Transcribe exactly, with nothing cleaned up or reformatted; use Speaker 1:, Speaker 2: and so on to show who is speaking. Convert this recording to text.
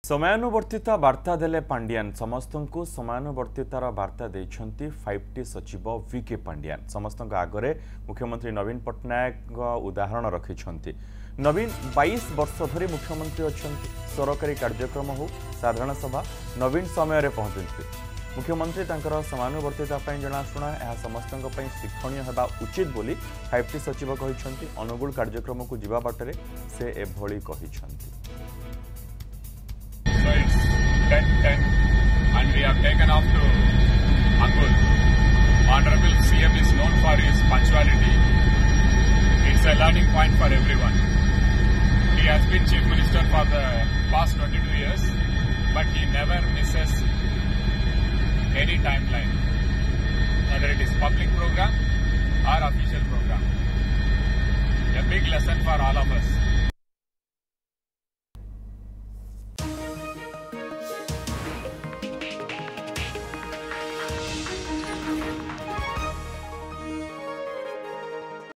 Speaker 1: समयानुवर्तिता वार्ता देले पांड्यान समस्त को समयानुवर्तितार वार्ता देइछंती फाइव टी सचिव वीके पांड्यान समस्त आगरे मुख्यमंत्री नवीन पट्टनायक उदाहरण रखिछंती। नवीन बाईस वर्ष धरी मुख्यमंत्री अछंती। सरकारी कार्यक्रम हो साधारण सभा नवीन समय रे पहुंचंती। मुख्यमंत्री तांकर समानुवर्तिता पई जणाशुना यह समस्त शिक्षणीय हेबा उचित बोली फाइव टी सचिव कहिछंती। अनुगुल कार्यक्रम को जीवा बाटरे से एभली कहिछंती।
Speaker 2: So it's ten ten and we have taken off to Angul. Honorable C M is known for his punctuality. It's a learning point for everyone. He has been Chief Minister for the past twenty-two years, but he never misses any timeline, whether it is public program or official program. A big lesson for all of us.